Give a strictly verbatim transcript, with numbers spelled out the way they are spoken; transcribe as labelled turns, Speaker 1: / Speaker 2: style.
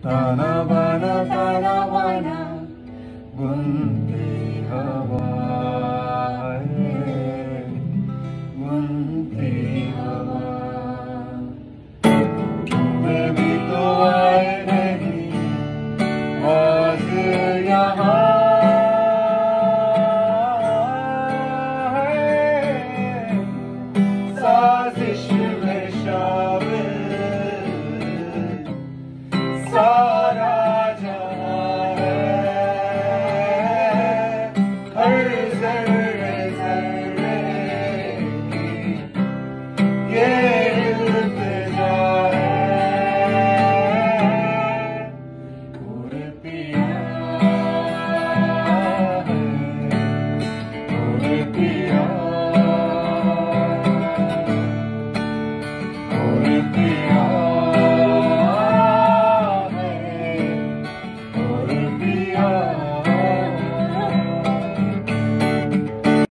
Speaker 1: ताना बाना ताना बाना बुनती हवा है, बुनती हवा। तुम्हें भी तो आए नहीं आज यहाँ है, साजिश में शामिल सा